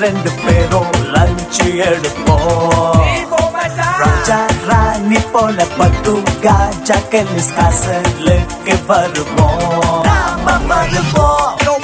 ரெண்டு பேரும் லஞ்ச் எடுப்போம். ராஜா ராணி போல பட்டு காஜா கெல்லிஸ் காசலுக்கு வருவோம். நாம வருவோம்.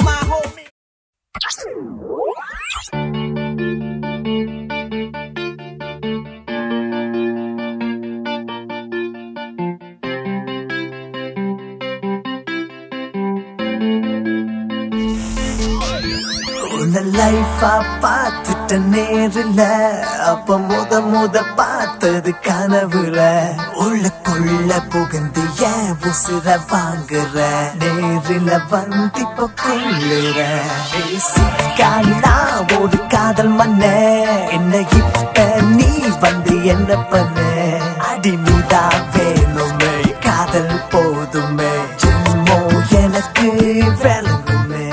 லைஃபா பார்த்துட்ட நேரில் அப்ப முத பார்த்தது கனவுல உள்ளுக்குள்ள புகுந்து ஏன் உசுர வாங்குற நேரில் வந்து இப்ப கொள்ளுற நான் ஒரு காதல் மன்ன என்ன இப்ப நீ வந்து என்ன பண்ண அடிமைதா வேணுமே காதல் போதுமே ஜென்மோ எனக்கு வேணுமே.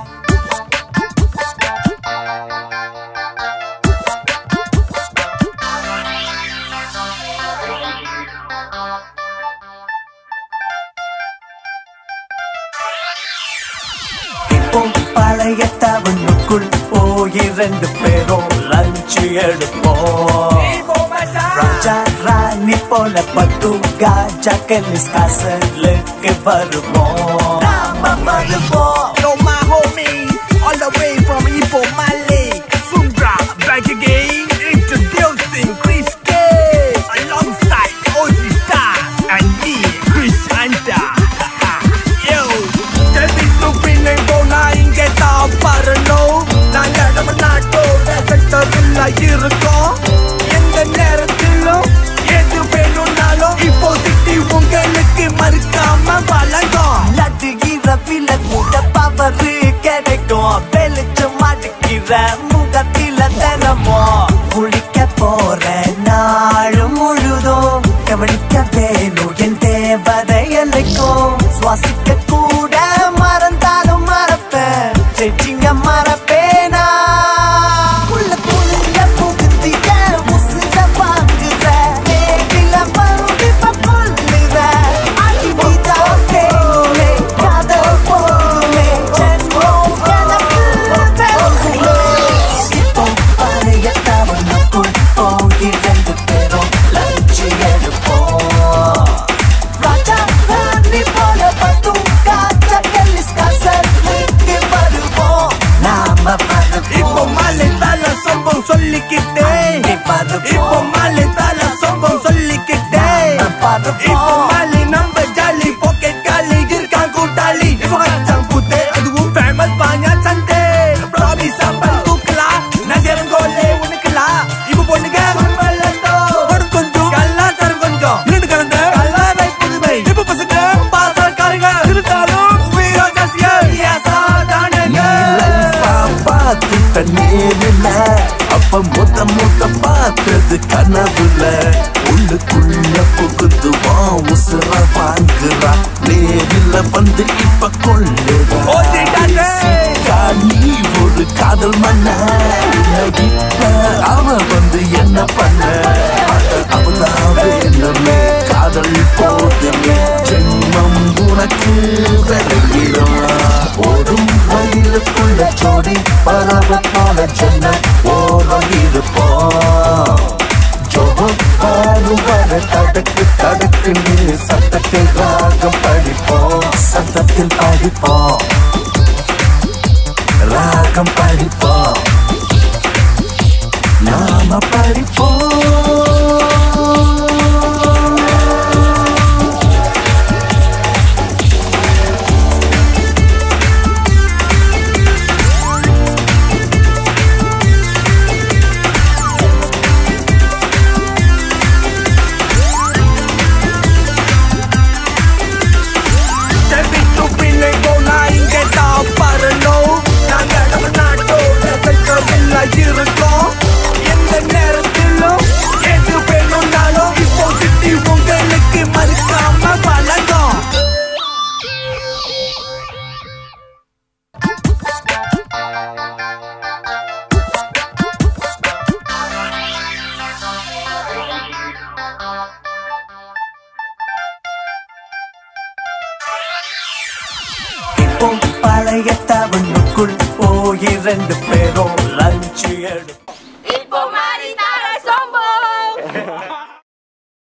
பழைய தவனுக்குள் போய் ரெண்டு பேரும் லஞ்ச் எடுப்போம். ராஜா ராணி போல பட்டு காஜா கெல்லிஸ் காசலுக்கு வருவோம். நாம வருவோம். Yo, my homies, all the way from Ipo Mali, Sundra, back again, introducing Chris K, alongside OG Stars and me, Chris Anta. Yo, tell me to bring a bona inge ta parano, naanga nama naatoda sectorilla irukkom, endha nerathilum edhu venunalum ipo city ungalukku marukama valangom. நடுகிற விலகுட power கிடைக்கும் வெளிச்சம் மாட்டுக்கிற முகத்தில தினமும் குளிக்க போற நாள் முழுதும் கவனிக்க வேணும் என் தேவதை என்னைக்கும் சுவாசிக்க கூட மறந்தாலும் மறப்பேன் செட்டிங்க மறப்பேனா உள்ள குளிக்க புகுத்திய உசுர வாங்குற நேரில வந்து இப்ப கொள்ளுற அடிமைதா வேணுமே காதல் போதுமே ஜென்மோ எனக்கு வேணுமே. இப்போ பழைய தவனுக்குள் போய் ரெண்டு பேரும் லஞ்ச் எடுப்போம். ராஜா ராணி போல பட்டு காஜா கெல்லிஸ் காசலுக்கு வருவோம். நாம வருவோம். இப்போ மாலை தால சம்பம் சொல்லிக்கிட்டே, இப்போ மாலை தால சம்பம் சொல்லிக்கிட்டே, இப்போ மாலை நம்ம ஜாலி பாக்கெட் காலி இருக்கான் கூட்டாளி இவன் கூத்தே அதுவும் ஃபேமஸ் பாஞ்சா சண்டே ப்ராபி சாம்பல் தூக்கலா நஜரன் கோலே உனக்குலா இப்போ பொண்ணுங்க ஒரு கொஞ்சம் கல்லா தரும் கொஞ்சம் இரண்டு கலந்த கல்லாரை புதுமை இப்போ பசங்க பாசக்காரங்க இருந்தாலும் வீரா ஜாசியா யாசா தானங்க பார்த்துட்ட நேரில் அப்ப முத பார்த்தது கனவுல உள்ளுக்குள்ள புகுந்துவா உசுர வாங்குறா நேரில் வந்து இப்ப கொள்ளுறா நீ ஒரு காதல் மன்ன இப்ப அவ வந்து என்ன பண்ண அவதான் வேணுமே காதல் போதுமே ஜென்மம் உனக்கு விளங்கிடும் ஓடும் வயலுக்குள்ள ஜோடி பறவை போல ஜென்மம் ஓரம் இருப்போம். ஜோபாரும் வர தடக்கு தடக்கு நீ சத்தத்தில் ராகம் படிப்போம் சத்தத்தில் படிப்போம் ராகம் படிப்போம் நாம படிப்போம். இருக்கும் எந்த நேரத்திலும் எது வேணும்னாலும் இப்போ சிட்டி உங்களுக்கு மறுக்காம வழங்கும். இப்போ பழைய தவனுக்குள் போய் ரெண்டு பேரும் லஞ்ச் எடு